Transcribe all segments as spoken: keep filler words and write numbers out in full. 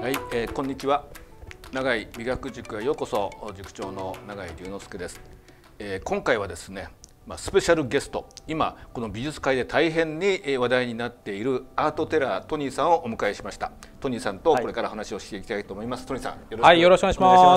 はい、えー、こんにちは。永井美学塾へようこそ。塾長の永井龍之介です。えー、今回はですね、まあ、スペシャルゲスト、今この美術界で大変に話題になっているアートテラートニーさんをお迎えしました。トニーさんとこれから話をしていきたいと思います。はい、トニーさん、よろしくお願いします。はい、よろしくお願いします。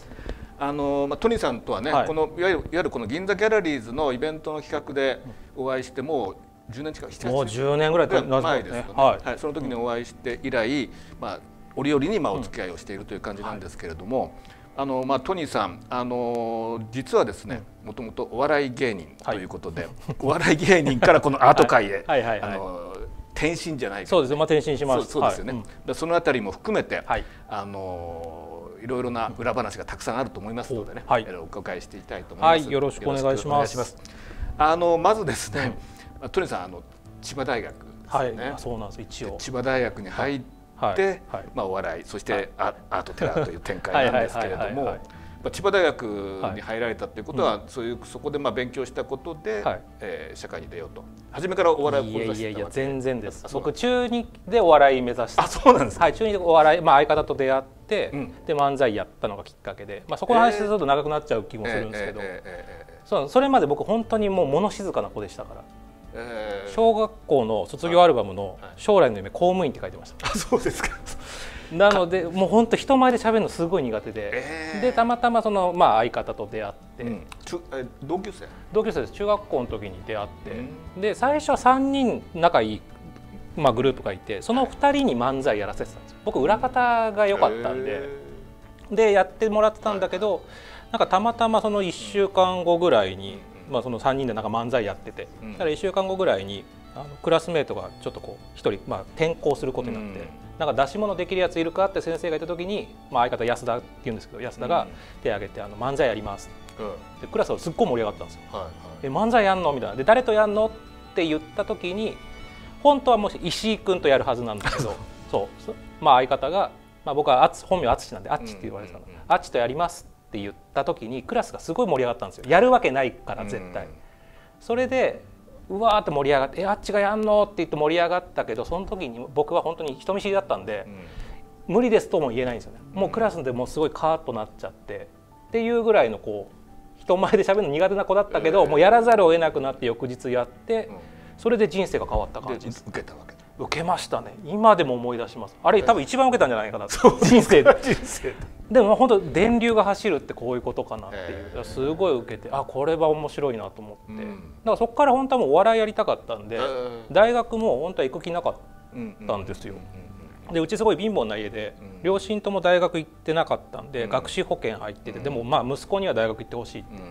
あのまあ、トニーさんとはね、はい、このいわゆるいわゆるこの銀座ギャラリーズのイベントの企画でお会いしてもうじゅうねん近く、 もうじゅうねんぐらい前ですよね。はい、はい、その時にお会いして以来、まあ折々にまあお付き合いをしているという感じなんですけれども、うん、はい、あのまあトニーさん、あの実はですね、もともとお笑い芸人ということで、はい、お笑い芸人からこのアート界へ転身じゃないか、 そうです、まあ、転身します。 そうですよね。はい、うん、そのあたりも含めて、はい、あのいろいろな裏話がたくさんあると思いますのでね、はい、お伺いしていきたいと思います。 はい、よろしくお願いします。 あのまずですね、うん、トニーさん、あの千葉大学ですね。 はい、そうなんです。一応千葉大学に入って、はい、まあお笑い、そしてアートテラーという展開なんですけれども、千葉大学に入られたということは、はい、そういうそこでまあ勉強したことで、はい、えー、社会に出ようと。初めからお笑いを志してたわけ？いやいやいや、 全然です。僕中にでお笑い目指して、 あ、そうなんですか。 はい、中にでお笑い、まあ相方と出会って、うん、で漫才やったのがきっかけで、まあそこの話すると長くなっちゃう気もするんですけど、そう、それまで僕本当にもう物静かな子でしたから。えー、小学校の卒業アルバムの将来の夢公務員って書いてました。 あ、そうですか。 なのでもう本当人前で喋るのすごい苦手で、えー、でたまたまそのまあ相方と出会って、うん、 え同級生？ 同級生です。中学校の時に出会って、うん、で最初はさんにん仲いい、まあ、グループがいて、そのふたりに漫才やらせてたんですよ。僕裏方が良かったんで、えー、でやってもらってたんだけど、はい、なんかたまたまそのいっしゅうかんごぐらいに、まあそのさんにんでなんか漫才やってて、うん、だからいっしゅうかんごぐらいにあのクラスメートがちょっとこうひとり、まあ、転校することになって、うん、なんか出し物できるやついるかって先生がいた時に、まあ、相方安田って言うんですけど、安田が手を挙げてあの漫才やります、うん、でクラスがすっごい盛り上がったんですよ。はいはい、で漫才やんのみたいな、で誰とやんのって言った時に、本当はもし石井君とやるはずなんだけどそう、まあ、相方が、まあ、僕は本名淳なんで、あっちって言われてたの、あっちとやりますって言った時にクラスがすごい盛り上がったんですよ。やるわけないから絶対。うん、それでうわーって盛り上がって、えあっちがやんのって言って盛り上がったけど、その時に僕は本当に人見知りだったんで、うん、無理ですとも言えないんですよね。もうクラスでもうすごいカーッとなっちゃってっていうぐらいのこう人前で喋るの苦手な子だったけど、えー、もうやらざるを得なくなって翌日やって、うん、それで人生が変わった感じです。 受けたわけ？ 受けましたね。今でも思い出します。あれ多分一番受けたんじゃないかなと、人生で。人生でも本当電流が走るってこういうことかなっていう、えー、すごい受けて、あこれは面白いなと思って、うん、だからそこから本当はもうお笑いやりたかったんで、えー、大学も本当は行く気なかったんですよ。でうちすごい貧乏な家で、うん、両親とも大学行ってなかったんで、うん、学資保険入ってて、うん、でもまあ息子には大学行ってほしいって、うん、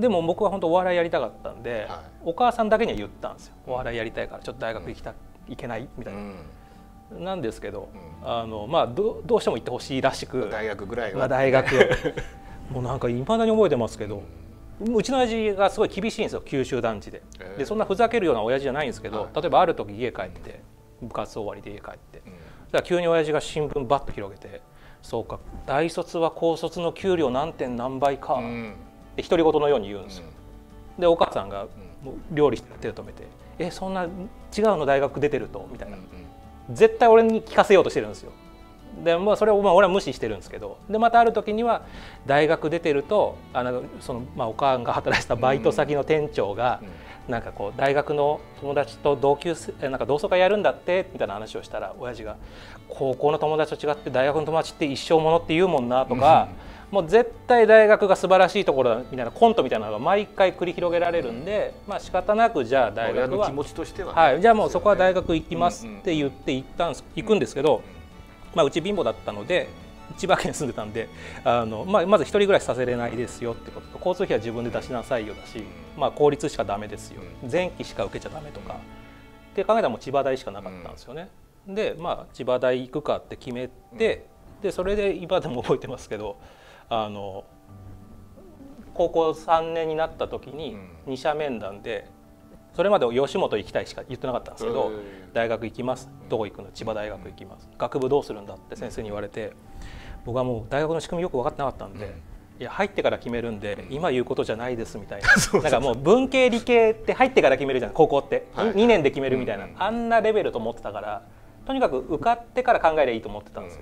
でも僕は本当お笑いやりたかったんで、はい、お母さんだけには言ったんですよ。お笑いやりたいからちょっと大学行きたいけないみたいな。うん、なんですけど、うん、あのまあ ど, どうしても行ってほしいらしく、 大学ぐらいは、 まあ、大学もうなんかいまだに覚えてますけど、うん、うちの親父がすごい厳しいんですよ、九州団地で。えー、でそんなふざけるような親父じゃないんですけど、はい、例えばある時家帰って、部活終わりで家帰って、うん、そしたら急に親父が新聞バッと広げて「そうか、大卒は高卒の給料何点何倍か」って独り言のように言うんですよ。うん、でお母さんがもう料理して手を止めて「えそんな違うの大学出てると」みたいな。うんうん、絶対俺に聞かせようとしてるんですよ。で、まあ、それをまあ俺は無視してるんですけど、でまたある時には大学出てるとあのその、まあ、お母さんが働いてたバイト先の店長が、うん、なんかこう大学の友達と同級生なんか同窓会やるんだってみたいな話をしたら、親父が「高校の友達と違って大学の友達って一生ものって言うもんな」とか。うん、もう絶対大学が素晴らしいところだみたいなコントみたいなのが毎回繰り広げられるんで、まあ仕方なくじゃあ大学は、 気持ちとしては、 はい、じゃあもうそこは大学行きますって言って行ったんです行くんですけど、まあうち貧乏だったので千葉県住んでたんで、あの、まあ、まず一人暮らしさせれないですよってことと、交通費は自分で出しなさいよだし、まあ公立しかダメですよ、前期しか受けちゃダメとかって考えたらもう千葉大しかなかったんですよね。でまあ千葉大行くかって決めて、でそれで今でも覚えてますけど、あの高校さんねんになった時に二者面談で、それまで吉本行きたいしか言ってなかったんですけど、大学行きます、どこ行くの、千葉大学行きます、学部どうするんだって先生に言われて、僕はもう大学の仕組みよく分かってなかったんで、いや入ってから決めるんで今言うことじゃないですみたいななんかもう文系理系って入ってから決めるじゃん、高校って、はい、にねんで決めるみたいな、あんなレベルと思ってたから、とにかく受かってから考えればいいと思ってたんですよ。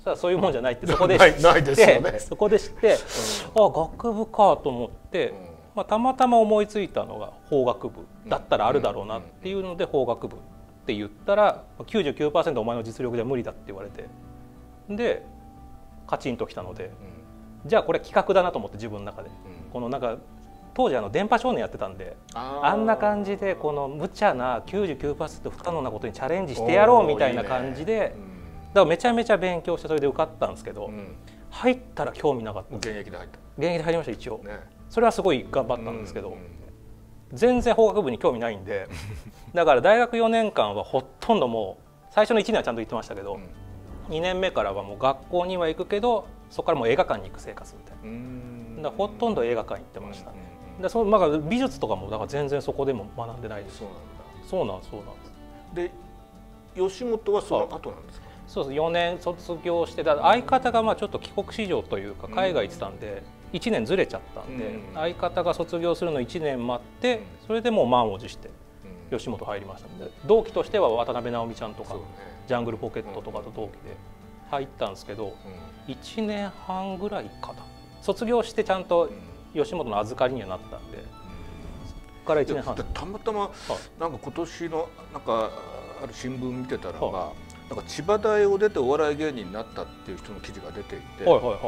したらそういうもんじゃないってそこで知ないないですよって、 ねそこで知って、うん、あ学部かと思って、うんまあ、たまたま思いついたのが法学部だったらあるだろうなっていうので法学部って言ったら きゅうじゅうきゅうパーセント お前の実力じゃ無理だって言われてでカチンときたので、うん、じゃあこれ企画だなと思って自分の中で、うん、このなんか当時あの電波少年やってたんで あ, あんな感じでこの無茶な きゅうじゅうきゅうパーセント 不可能なことにチャレンジしてやろうみたいな感じで、いいねうん、だからめちゃめちゃ勉強してそれで受かったんですけど、うん、入ったら興味なかった。 現役で入った。 現役で入りました一応、 ね、 それはすごい頑張ったんですけど、うんうん、全然法学部に興味ないんでだから大学よねんかんはほとんどもう最初のいちねんはちゃんと行ってましたけど、うん、にねんめからはもう学校には行くけどそこからもう映画館に行く生活みたいな、うんだからほとんど映画館行ってましたね、うんうん、でそのまあ美術とかもだから全然そこでも学んでないです。 そうなんだ。 そうなんそうなんです。で吉本はその後なんですか。 そうですよねん卒業してだ相方がまあちょっと帰国子女というか海外行ってたんでいちねんずれちゃったんで、うん、相方が卒業するのいちねん待ってそれでもう満を持して吉本入りましたので、同期としては渡辺直美ちゃんとか、ね、ジャングルポケットとかと同期で入ったんですけど、うん、いちねんはんぐらいかな卒業してちゃんと吉本の預かりにはなったんで、うん、そこからいちねんはんたまたまなんか今年のなんかある新聞見てたらば、はい、なんか千葉大を出てお笑い芸人になったっていう人の記事が出ていて、はいはいはい、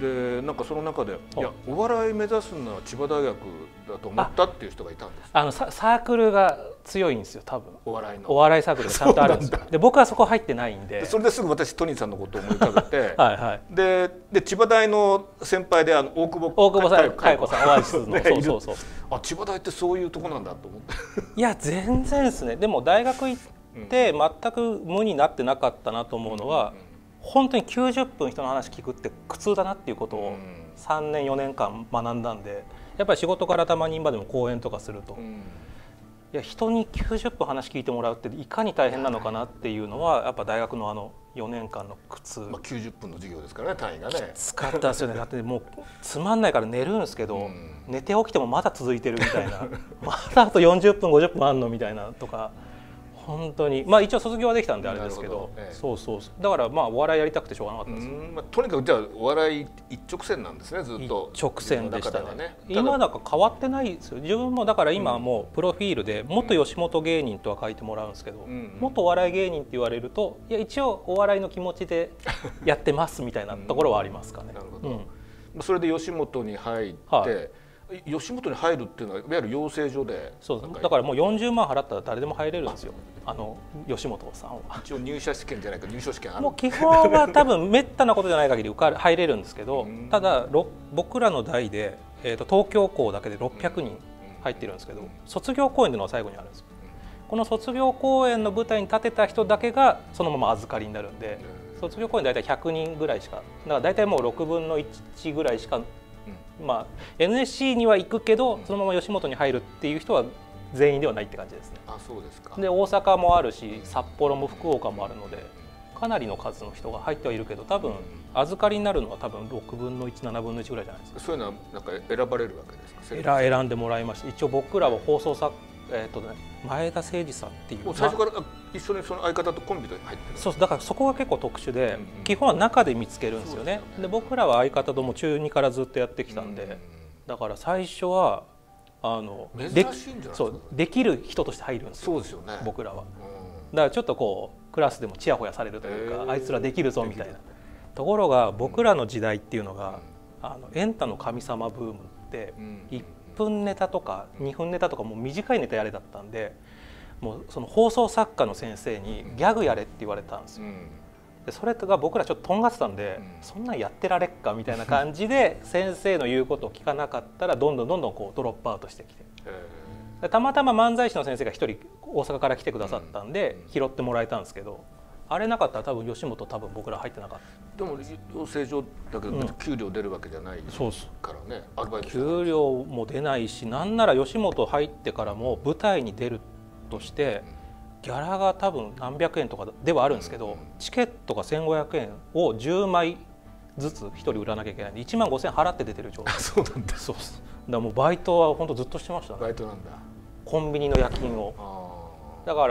でなんかその中で、はい、いやお笑い目指すのは千葉大学だと思ったっていう人がいたんです。 あのサークルが強いんですよ多分。 お笑いのお笑いサークルがちゃんとあるんですよ。で僕はそこ入ってないんで、 それですぐ私トニーさんのことを思い浮かべてはい、はい、 でで千葉大の先輩であの大久保大久保さん佳代子さんオアシスのそうそうそうあ千葉大ってそういうとこなんだと思っていや全然ですね。でも大学行って全く無になってなかったなと思うのは、うんうん、本当にきゅうじゅっぷん人の話聞くって苦痛だなっていうことをさんねんよねんかん学んだんで、やっぱり仕事からたまに今でも講演とかすると、うん、いや人にきゅうじゅっぷん話聞いてもらうっていかに大変なのかなっていうのはやっぱ大学のあのよねんかんの苦痛、 まあ、きゅうじゅっぷんの授業ですからね単位がねきつかったですよね。だってもうつまんないから寝るんですけど、うん、寝て起きてもまだ続いてるみたいなまだあとよんじゅっぷんごじゅっぷんあんのみたいなとか本当にまあ一応卒業はできたんであれですけど、ええ、そうそうそうだからまあお笑いやりたくてしょうがなかったです、 まあ、とにかくじゃあお笑い一直線なんですねずっと。 一直線でしたね。ね今なんか変わってないですよ自分も。だから今はもうプロフィールで元吉本芸人とは書いてもらうんですけど、うん、元お笑い芸人って言われるといや一応お笑いの気持ちでやってますみたいなところはありますかね。なるほど、 うん、それで吉本に入って、はい吉本に入るっていうのはいわゆる養成所で。 そうだからもうよんじゅうまん払ったら誰でも入れるんですよあの吉本さんは。 一応入社試験じゃないか入所試験ある。 もう基本は多分めったなことじゃない限り受かる入れるんですけどただ僕らの代で、えー、と東京校だけでろっぴゃくにん入ってるんですけど卒業公演というのが最後にあるんですよ。この卒業公演の舞台に立てた人だけがそのまま預かりになるんで卒業公演大体ひゃくにんぐらいしかだから大体もうろくぶんのいちぐらいしかまあ、エヌエスシー には行くけどそのまま吉本に入るっていう人は全員ではないって感じですね。 あ、そうですか。 で大阪もあるし札幌も福岡もあるのでかなりの数の人が入ってはいるけど多分預かりになるのは多分ろくぶんのいち、ななぶんのいちぐらいじゃないですか。 そういうのはなんか選ばれるわけですか。選んでもらいました。一応僕らは放送作えーとね、前田誠司さんっていう最初から一緒にその相方とコンビで入ってる。 そうだからそこが結構特殊で、うんうん、基本は中で見つけるんですよね。で、ね、僕らは相方とも中にからずっとやってきたんで、うんうん、だから最初はあの珍しいんじゃないですか。 そうできる人として入るんですよ。 そうですよね。 僕らは、うん、だからちょっとこうクラスでもチヤホヤされるというか、あいつらできるぞみたいなところが僕らの時代っていうのが、うん、あのエンタの神様ブームっていっぷんネタとかにふんネタとかもう短いネタやれだったんでもうその放送作家の先生にギャグやれって言われたんですよ。でそれが僕らちょっととんがってたんで、うん、そんなんやってられっかみたいな感じで先生の言うことを聞かなかったらどんどんどんどんこうドロップアウトしてきて、でたまたま漫才師の先生が一人大阪から来てくださったんで拾ってもらえたんですけど、あれなかったら多分吉本多分僕ら入ってなかった。 でも養成所だけど給料出るわけじゃないからね、 うん、給料も出ないしなんなら吉本入ってからも舞台に出るとしてギャラが多分何百円とかではあるんですけど、チケットがせんごひゃくえんをじゅうまいずつひとり売らなきゃいけないんでいちまんごせんえん払って出てる状態。 そうなんだ。 そうです。だからもうバイトは本当ずっとしてましたね。 バイトなんだ。 コンビニの夜勤を。だから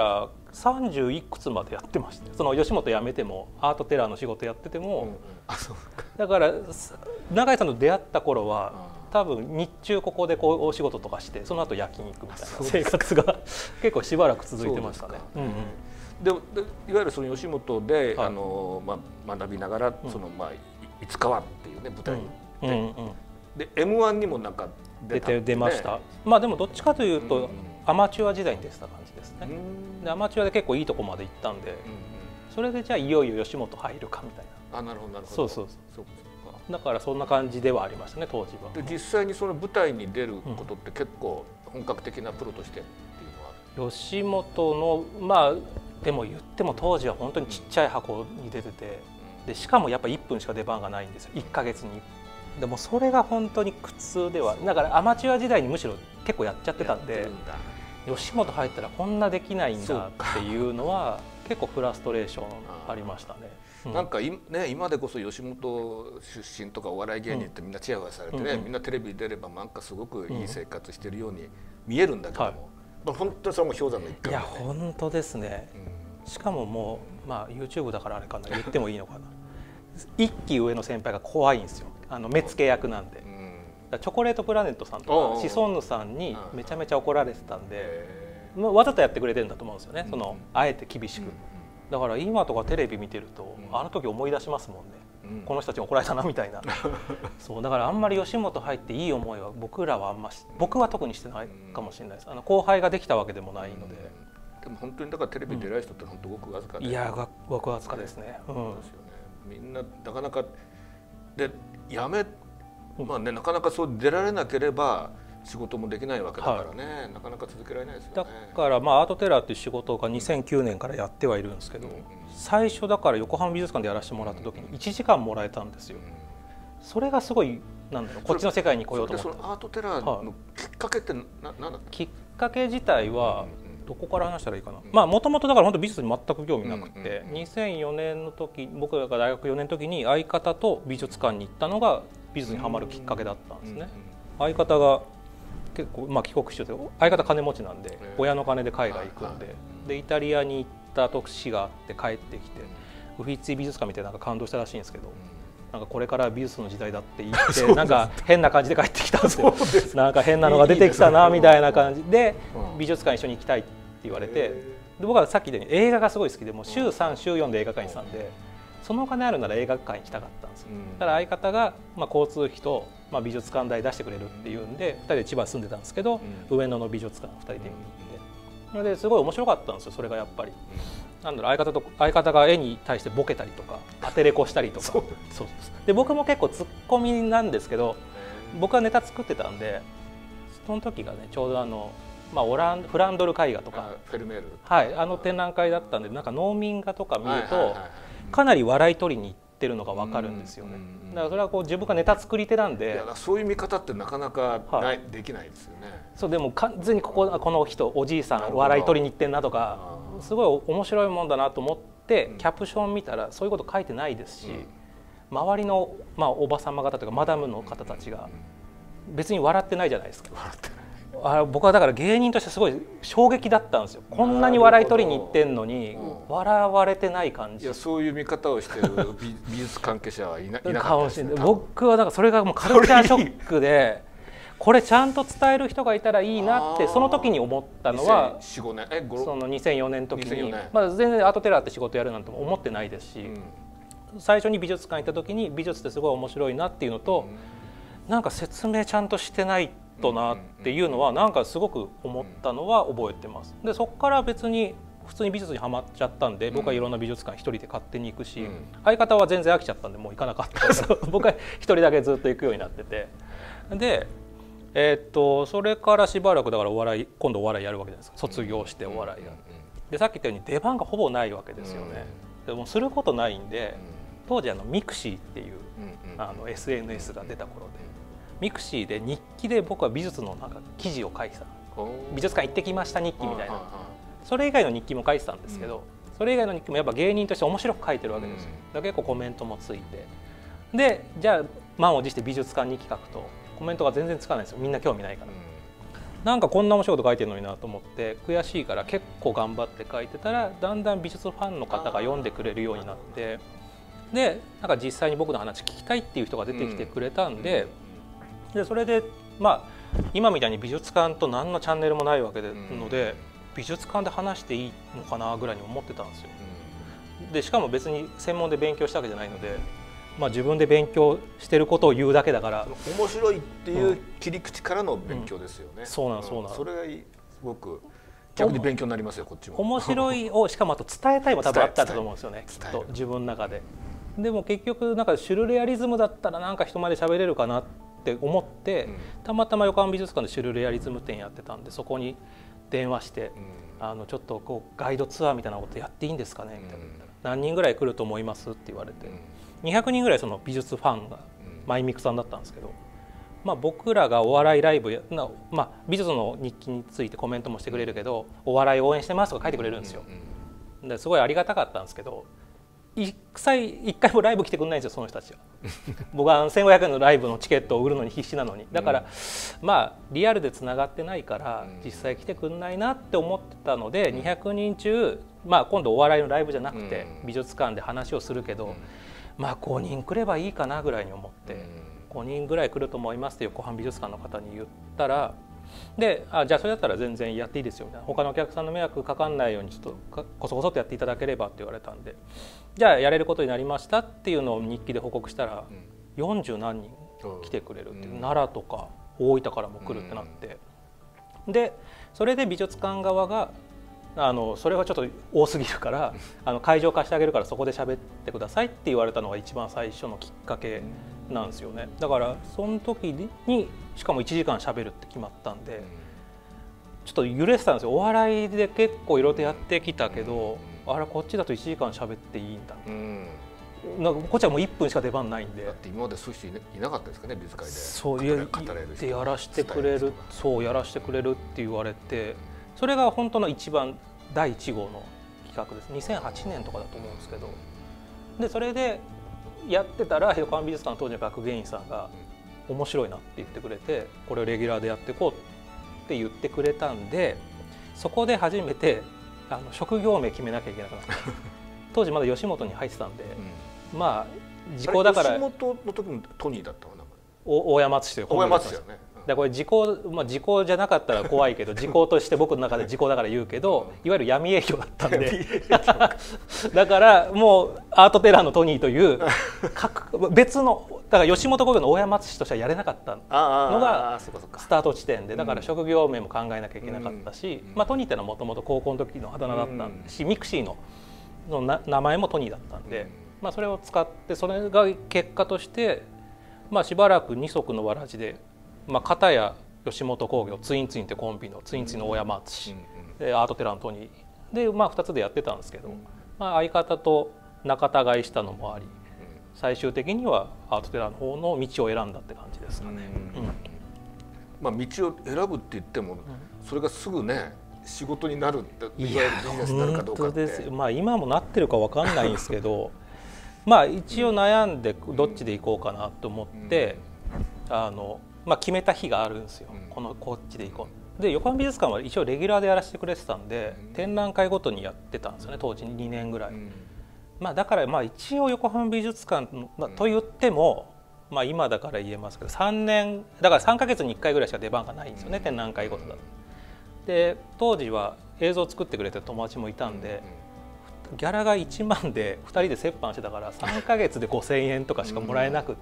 さんじゅういくつまでやってました。その吉本辞めてもアートテラーの仕事やってても、うんうん、あそうかだから永井さんと出会った頃は多分日中ここでこうお仕事とかしてその後焼肉みたいな生活が結構しばらく続いてましたね。 で, で, でいわゆるその吉本で、はい、あのまあ、学びながら、うん、そのまあいつかはっていうね舞台に、うんうんうん、で エムワン にもなんか出た、ね、 出て出ました。まあでもどっちかというと、うんうん、アマチュア時代に出てた感じですね。でアマチュアで結構いいとこまで行ったんで、うんうん、それでじゃあいよいよ吉本入るかみたいな。 あなるほどなるほど。 そうそうそう。だからそんな感じではありましたね当時は。 で実際にその舞台に出ることって結構本格的なプロとしてっていうのは、 うん、吉本のまあでも言っても当時は本当にちっちゃい箱に出てて、うん、でしかもやっぱいっぷんしか出番がないんですよいっかげつに。でもそれが本当に苦痛ではだからアマチュア時代にむしろ結構やっちゃってたんで吉本入ったらこんなできないんだっていうのは結構フラストレーションありましたね。 うん、なんかい、ね、今でこそ吉本出身とかお笑い芸人ってみんなチヤホヤされてね、うんうん、みんなテレビに出ればなんかすごくいい生活してるように見えるんだけども、うんはいまあ、本当にそれも氷山の一角、ね、 いや本当ですね、うん、しかももう、まあ、YouTube だからあれかな言ってもいいのかな一期上の先輩が怖いんですよあの目付け役なんで、うん、チョコレートプラネットさんとかシソンヌさんにめちゃめちゃ怒られてたんで、まあ、わざとやってくれてるんだと思うんですよね、うん、そのあえて厳しく、うんだから今とかテレビ見てると、うん、あの時思い出しますもんね、うん、この人たちに怒られたなみたいなそうだからあんまり吉本入っていい思いは僕らはあんまし僕は特にしてないかもしれないです。あの後輩ができたわけでもないので、 うん、でも本当にだからテレビ出ない人って本当ごくわずかで、 うん、いやごくわずかですね、うん、そうですよね。 みんななかなかでやめ、まあね、なかなかそう出られなければ仕事もできないわけだからね、はい、なかなか続けられないですよね。 だからまあアートテラーっていう仕事がにせんきゅうねんからやってはいるんですけど、うんうん、最初だから横浜美術館でやらせてもらった時にいちじかんもらえたんですよ、うん、それがすごいなんだろうこっちの世界に来ようと思った。 そのアートテラーのきっかけって何だった、はい、きっかけ自体はどこから話したらいいかな、うん、まあもともとだから本当美術に全く興味なくて、うんうん、にせんよねんの時僕が大学よねんの時に相方と美術館に行ったのが美術にはまるきっかけだったんですね、うんうん、相方が結構まあ帰国子女で相方金持ちなんで親の金で海外行くんで、でイタリアに行った年があって帰ってきてウフィッツィ美術館見てなんか感動したらしいんですけど、なんかこれから美術の時代だって言ってなんか変な感じで帰ってきたんですよ。なんか変なのが出てきたなみたいな感じで美術館一緒に行きたいって言われて、で僕はさっき言ったように映画がすごい好きでもう週さん週よんで映画館にしたんで、そのお金あるなら映画館に行きたかったんですよ。だから相方がまあ交通費とまあ美術館代出してくれるっていうんでふたりで千葉住んでたんですけど、うん、上野の美術館ふたりで見に行ってそれですごい面白かったんですよ。それがやっぱり、うん、なんだろう相方と相方が絵に対してボケたりとか当てれこしたりとかそうそうで僕も結構ツッコミなんですけど僕はネタ作ってたんでその時がねちょうどあの、まあ、オランフランドル絵画とかフェルメール、 はい、あの展覧会だったんでなんか農民画とか見るとかなり笑い取りに行ってってるのが分かるんですよね。だからそれはこう自分がネタ作り手なんで、いやそういう見方ってなかなかない、はい、できないですよね。 そうでも完全にこここの人おじいさん笑い取りに行ってんなとかすごい面白いもんだなと思ってキャプション見たらそういうこと書いてないですし、うん、周りのまあおば様方というかマダムの方たちが別に笑ってないじゃないですか。笑ってない。あ僕はだから芸人としてすごい衝撃だったんですよ。こんなに笑い取りに行ってんのに、うん、笑われてない感じ。 いやそういう見方をしてる 美, 美術関係者はい な, いなかったですね。 僕はだからそれがもうカルチャーショックでこれちゃんと伝える人がいたらいいなってその時に思ったのはにせんよねんえそのにせんよねんの時に、まあ、全然アートテラーって仕事やるなんて思ってないですし、うん、最初に美術館行った時に美術ってすごい面白いなっていうのと、うん、なんか説明ちゃんとしてないとなっていうのはなんかすごく思ったのは覚えてます。でそこから別に普通に美術にはまっちゃったんで僕はいろんな美術館一人で勝手に行くし、うん、相方は全然飽きちゃったんでもう行かなかったです僕は一人だけずっと行くようになっててで、えー、っとそれからしばらくだからお笑い今度お笑いやるわけじゃないですか。卒業してお笑いやるでさっき言ったように出番がほぼないわけですよね。でもすることないんで当時あのミクシーっていうあの エスエヌエス が出た頃でミクシーで日記で僕は美術のなんか記事を書いてた。美術館行ってきました日記みたいなそれ以外の日記も書いてたんですけど、それ以外の日記もやっぱ芸人として面白く書いてるわけですよ。だから結構コメントもついてでじゃあ満を持して美術館日記書くとコメントが全然つかないんですよ。みんな興味ないから。 なんかこんな面白いこと書いてるのになと思って悔しいから結構頑張って書いてたらだんだん美術ファンの方が読んでくれるようになって、でなんか実際に僕の話聞きたいっていう人が出てきてくれたんで、でそれでまあ今みたいに美術館と何のチャンネルもないわけでので、美術館で話していいのかなぐらいに思ってたんですよ。でしかも別に専門で勉強したわけじゃないので、まあ、自分で勉強してることを言うだけだから面白いっていう切り口からの勉強ですよね、うんうん、 そうなんそうなん、 それがすごく逆に勉強になりますよこっちも。 面白いをしかもあと伝えたいも多分あったと思うんですよねきっと自分の中で。でも結局なんかシュルレアリズムだったらなんか人前で喋れるかなって思って、うん、たまたま横浜美術館でシュルレアリズム展やってたんでそこに電話して、うん、あのちょっとこうガイドツアーみたいなことやっていいんですかねみたいな、うん、何人ぐらい来ると思いますって言われて、うん、にひゃくにんぐらいその美術ファンがマイミクさんだったんですけど、まあ、僕らがお笑いライブやな、まあ、美術の日記についてコメントもしてくれるけどお笑い応援してますとか書いてくれるんですよ。ですごいありがたかったんですけど一回一回もライブ来てくれないんですよその人たちは。僕はせんごひゃくえんのライブのチケットを売るのに必死なのにだから、うん、まあリアルでつながってないから実際来てくれないなって思ってたので、うん、にひゃくにん中、まあ、今度お笑いのライブじゃなくて美術館で話をするけど、うん、まあごにん来ればいいかなぐらいに思って、うん、ごにんぐらい来ると思いますって横浜美術館の方に言ったらであじゃあそれだったら全然やっていいですよみたいな他のお客さんの迷惑かかんないようにちょっとこそこそっとやっていただければって言われたんでじゃあやれることになりましたっていうのを日記で報告したらよんじゅうなんにん来てくれるっていう、うん、奈良とか大分からも来るってなって、うん、でそれで美術館側があのそれはちょっと多すぎるからあの会場貸してあげるからそこで喋ってくださいって言われたのが一番最初のきっかけなんですよね。だからその時にしかもいちじかん喋るって決まったんでちょっと揺れてたんですよ。お笑いで結構いろいろとやってきたけどあれこっちだといちじかん喋っていいんだ、うん、なんかこっちはもういっぷんしか出番ないんで。 だって今までそういう人いなかったですかね美術会で。 そうやってやらしてくれるそうやらしてくれるって言われてそれが本当の一番だいいち号の企画です。にせんはちねんとかだと思うんですけどでそれでやってたら横浜美術館の当時の学芸員さんが面白いなって言ってくれてこれをレギュラーでやっていこうって言ってくれたんでそこで初めてあの職業名決めなきゃいけなくなった当時まだ吉本に入ってたんで、うん、まあ時効だから吉本の時もトニーだったのかな大山敦という大山敦よね。 だこれ時効、まあ、時効じゃなかったら怖いけど時効として僕の中で時効だから言うけどいわゆる闇営業だったんでだからもうアートテラーのトニーという別のだから吉本興業の大山敦としてはやれなかったのがスタート地点でだから職業名も考えなきゃいけなかったし、まあ、トニーってのはもともと高校の時のあだ名だったしミクシーののな名前もトニーだったんで、まあ、それを使ってそれが結果として、まあ、しばらく二足のわらじで。まあ、片や吉本興業ツインツインってコンビのツインツインの大山敦、うんうん、アートテラーのトニーで、まあ、ふたつでやってたんですけど、うんまあ、相方と仲違いしたのもあり、うん、最終的にはアートテラーの方の道を選んだって感じですかね。うんうんまあ、道を選ぶって言っても、うん、それがすぐね仕事になるっていわゆるビジネスになるかどうかって。 いや本当ですよ、まあ、今もなってるか分かんないんですけどまあ一応悩んでどっちで行こうかなと思って、うん、あのまあ、決めた日があるんですよ、うん、このこっちで行こうで横浜美術館は一応レギュラーでやらせてくれてたんで、うん、展覧会ごとにやってたんですよね当時にねんぐらい、うんまあ、だからまあ一応横浜美術館と言っても、まあ、今だから言えますけどさんねんだからさんかげつにいっかいぐらいしか出番がないんですよね、うん、展覧会ごとだと。で当時は映像を作ってくれてる友達もいたんで、うん、ギャラがいちまんでふたりで折半してたからさんかげつでごせんえんとかしかもらえなくって、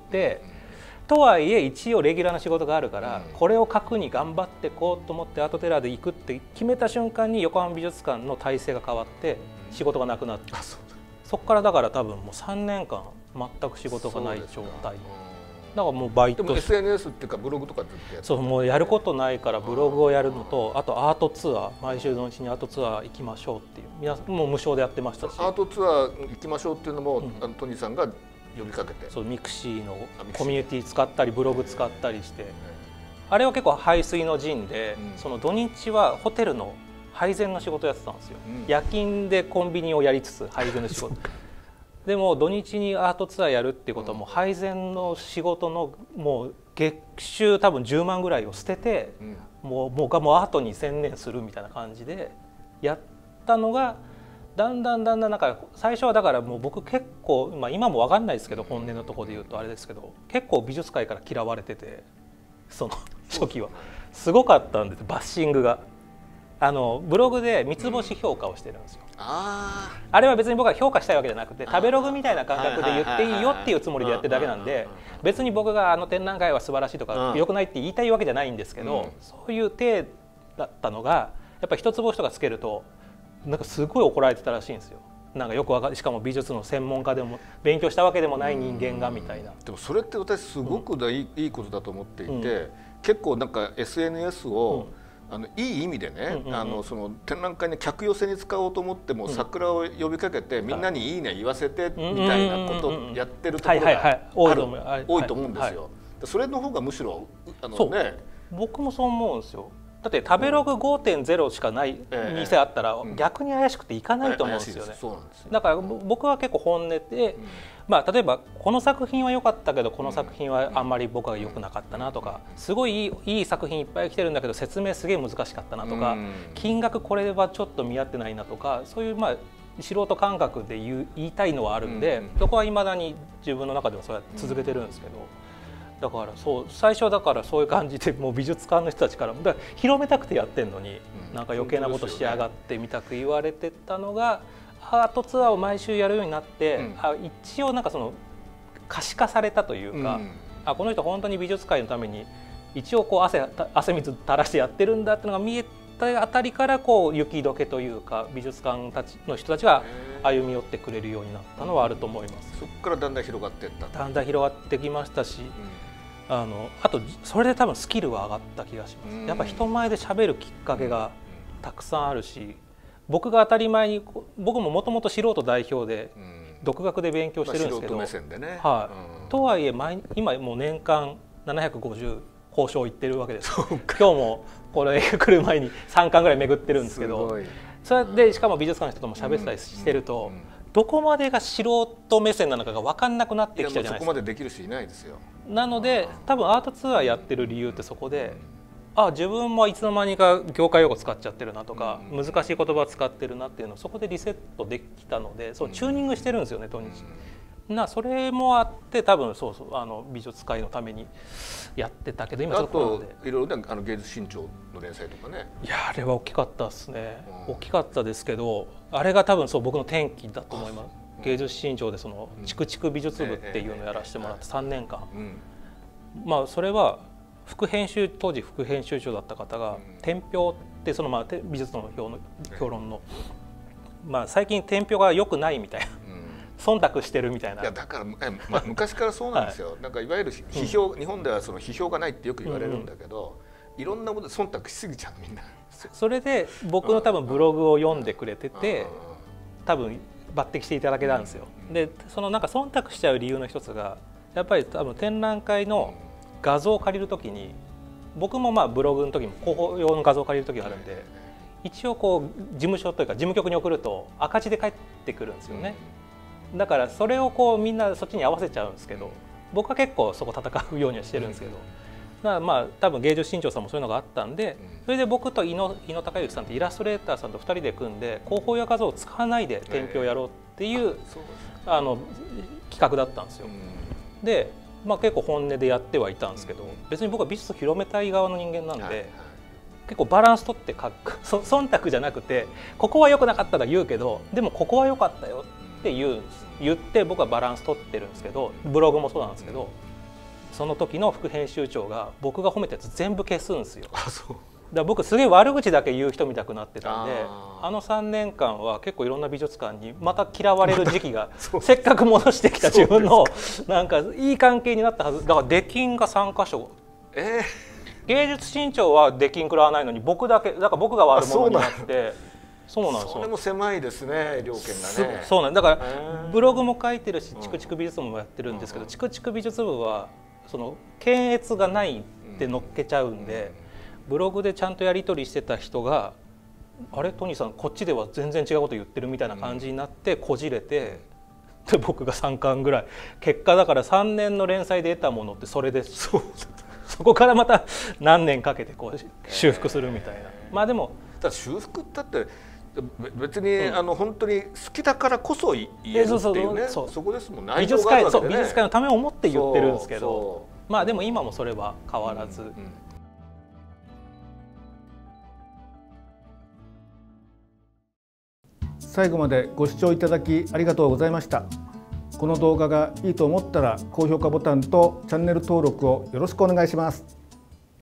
うんとはいえ一応レギュラーの仕事があるから、うん、これを核に頑張ってこうと思ってアートテラーで行くって決めた瞬間に横浜美術館の体制が変わって仕事がなくなって、うん、そこからだから多分もうさんねんかん全く仕事がない状態だからもうバイトでも エスエヌエス っていうかブログとかずっとやってそうもうやることないからブログをやるのとあとアートツアー毎週のうちにアートツアー行きましょうっていう皆さんもう無償でやってましたしアートツアー行きましょうっていうのも、うん、トニーさんが呼びかけてそうミクシーのコミュニティ使ったりブログ使ったりして、あれは結構排水の陣で、うん、その土日はホテルの配膳の仕事やってたんですよ、うん、夜勤でコンビニをやりつつ配膳の仕事でも土日にアートツアーやるっていうことはもう配膳の仕事のもう月収多分じゅうまんぐらいを捨てて、うん、 もう僕はもうアートに専念するみたいな感じでやったのがだんだんだんだんなんか最初はだからもう僕結構、まあ、今も分かんないですけど本音のところで言うとあれですけど結構美術界から嫌われててその初期はすごかったんですバッシングが。あのブログで三つ星評価をしてるんですよ。ああれは別に僕は評価したいわけじゃなくて食べログみたいな感覚で言っていいよっていうつもりでやってるだけなんで別に僕があの展覧会は素晴らしいとか良くないって言いたいわけじゃないんですけどそういう体だったのがやっぱ一つ星とかつけるとなんかすごい怒られてたらしいんですよ。なんかよくわかるしかも美術の専門家でも勉強したわけでもない人間がみたいな。 でもそれって私すごくいい、うん、いいことだと思っていて、うん、結構なんか エスエヌエス を、うんあのいい意味でね、あのその展覧会に客寄せに使おうと思っても桜を呼びかけてみんなにいいね言わせてみたいなことをやってるところがある多いと思うんですよ。それの方がむしろあのね僕もそう思うんですよ。だって食べログ ごてんゼロ しかない店あったら逆に怪しくて行かないと思うんですよね。だから僕は結構本音で、まあ例えばこの作品は良かったけどこの作品はあんまり僕は良くなかったなとかすごいいいいい作品いっぱい来てるんだけど説明すげえ難しかったなとか金額これはちょっと見合ってないなとかそういうまあ素人感覚で言う言いたいのはあるんでそこはいまだに自分の中ではそうやって続けてるんですけど。だからそう最初はだからそういう感じでもう美術館の人たちからもだから広めたくてやってんのに、うん、なんか余計なことしやがってみたく言われてたのがアートツアーを毎週やるようになって、うん、あ一応なんかその可視化されたというか、うん、あこの人本当に美術界のために一応こう 汗, 汗水垂らしてやってるんだっていうのが見えたあたりからこう雪解けというか美術館たちの人たちが歩み寄ってくれるようになったのはあると思います。 そこからだんだん広がっていった。 だんだん広がってきましたし、うんあのあとそれで多分スキルは上がった気がします。やっぱ人前で喋るきっかけがたくさんあるし僕が当たり前に僕ももともと素人代表で独学で勉強してるんですけど、まあ素人目線でね、はい、とはいえ毎今もう年間ななひゃくごじゅう交渉行ってるわけです。今日もこれ来る前にさんかんぐらい巡ってるんですけどそれでしかも美術館の人とも喋ってたりしてるとどこまでが素人目線なのかが分かんなくなってきちゃうじゃないですか。 そこまでできる人いないですよ。 なので多分アートツアーやってる理由ってそこであ自分もいつの間にか業界用語使っちゃってるなとか難しい言葉使ってるなっていうのをそこでリセットできたのでそうチューニングしてるんですよねとにかく。なそれもあって多分そうそうあの美術界のためにやってたけど今ちょっといろいろねあの芸術新潮の連載とかね。 いやあれは大きかったですね。大きかったですけどあれが多分そう僕の転機だと思います。芸術新潮でそのチクチク美術部っていうのをやらせてもらってさんねんかん、まあそれは副編集当時副編集長だった方が天平ってそのまあ美術の評論のまあ最近天平が良くないみたいな忖度してるみたいな。 いやだから、まあ、昔からそうなんですよ。はい、なんかいわゆる批評、うん、日本ではその批評がないってよく言われるんだけど、うん、いろんなもので忖度しすぎちゃうみんな。 それで僕の多分ブログを読んでくれてて多分抜擢していただけたんですよ。でそのなんか忖度しちゃう理由の一つがやっぱり多分展覧会の画像を借りるときに僕もまあブログの時も広報用の画像を借りる時があるんで一応こう事務所というか事務局に送ると赤字で返ってくるんですよね。だからそれをこうみんなそっちに合わせちゃうんですけど僕は結構そこ戦うようにはしてるんですけど。だからまあ多分芸術新潮さんもそういうのがあったんでそれで僕と井野孝之さんってイラストレーターさんとふたりで組んで広報や画像を使わないで天平をやろうっていうあの企画だったんですよ。で、まあ、結構本音でやってはいたんですけど別に僕は美術を広めたい側の人間なんで結構バランス取って書く忖度じゃなくてここは良くなかったら言うけどでもここは良かったよって言うんです言って僕はバランス取ってるんですけどブログもそうなんですけど。その時の副編集長が僕が褒めたやつ全部消すんですよ。あそうだから僕すげえ悪口だけ言う人みたくなってたんで あ, あのさんねんかんは結構いろんな美術館にまた嫌われる時期がせっかく戻してきた自分のなんかいい関係になったはずだから出禁がさんかしょ、えー、芸術新潮は出禁食らわないのに僕だけだから僕が悪者になってそうなんですよ。 それも狭いですね両県がね。 そうなんだからブログも書いてるしチクチク美術部もやってるんですけど、うん、チクチク美術部はその検閲がないって乗っけちゃうんで、ブログでちゃんとやり取りしてた人があれトニーさんこっちでは全然違うこと言ってるみたいな感じになってこじれてで僕がさんかんぐらい結果だからさんねんの連載で得たものってそれです。そうそこからまた何年かけてこう修復するみたいな、まあでもだ修復だって別に、うん、あの本当に好きだからこそ言えるっていうね、そこですもんね。 美術界、そう美術界のためを思って言ってるんですけど、まあでも今もそれは変わらず。うんうん、 最後までご視聴いただきありがとうございました。この動画がいいと思ったら高評価ボタンとチャンネル登録をよろしくお願いします。